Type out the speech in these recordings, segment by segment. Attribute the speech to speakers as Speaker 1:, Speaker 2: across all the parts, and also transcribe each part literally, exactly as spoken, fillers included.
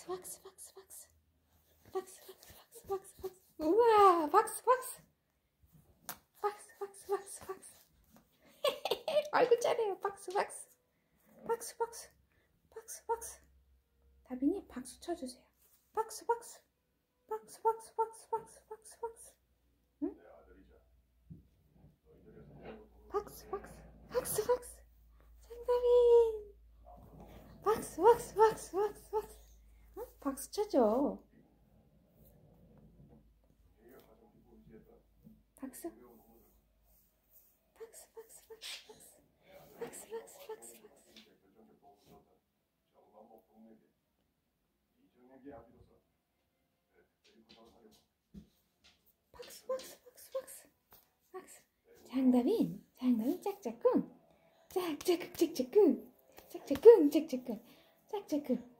Speaker 1: 박스 박스 박스 박스 박스 박스 박스 박스 우와 박스 박스 박스 박스 박스 박스 아이고 잘해요. 박스 박스 박스 박스 박스 박스 다빈이 박수 쳐주세요. 박스 박스 박스 박스 박스 박스 박스 박스 응? 박스 박스 박스 박스 장다빈 박스 박스 박스 박스 박스 응? 박수 쳐줘. 박수 박스 박스 박스 박스 박스 박스 박스 박스 박수 박수 박수 박수 박수 장다빈 장다빈 짝짝꿍 짝짝꿍 짝짝꿍 짝짝꿍 짝짝꿍 짝짝꿍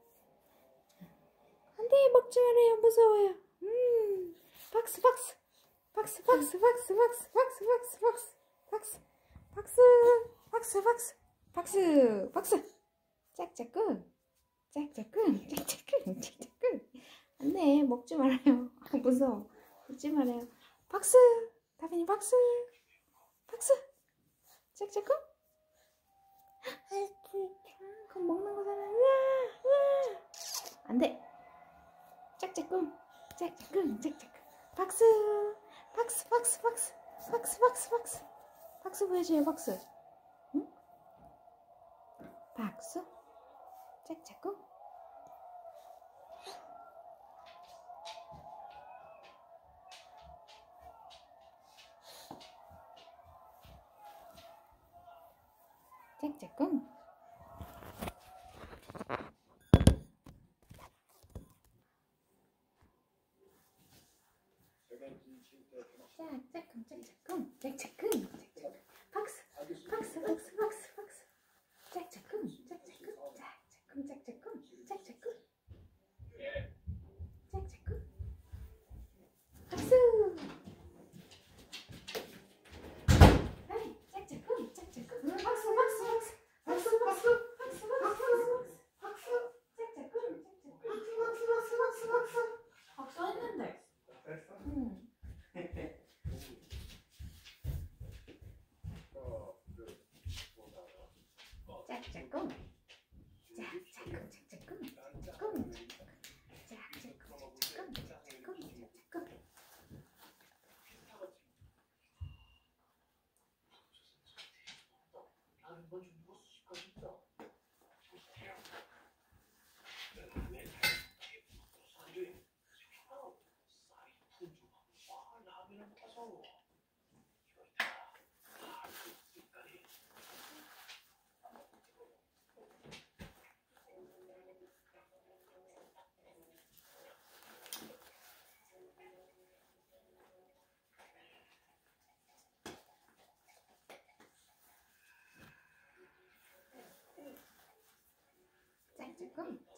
Speaker 1: 안돼 먹지 말아요. 무서워요. 음 박수 박수 박수 박수 박수 박수 박수 박수 박수 박수 박수 박수 박수 박수 박수 짝짝꿍 짝짝꿍 짝짝꿍 짝짝꿍 안돼 먹지 말아요. 무서워. 먹지 말아요. 박수 다빈이 박수 박수 짝짝꿍 그럼 먹는 거잖아. 우와 우와 안돼 짝짝꿍 짝짝꿍 짝짝꿍 박수 박수 박수 박수 박수 박수 박수 박수 보여줘요. 박수 응? 박수 짝짝꿍 짝짝꿍 짝짝꿍 짝짝꿍 짝짝꿍 짝짝꿍 박수 박수 박수 박수 박수 짝짝꿍 짝짝꿍 짝짝꿍 짝짝꿍 짝짝꿍 짝짝꿍 박수 에이 짝짝꿍 짝짝꿍 박수 박수 박수 박수 박수 박수 박수 박수 짝짝꿍 짝짝꿍 박수 박수 박수 박수 박수 했는데 응. 짝짝꿍 짝짝꿍 짝짝꿍 짝짝꿍 짝짝꿍 짝짝꿍 짝짝꿍 짝짝꿍 짝짝꿍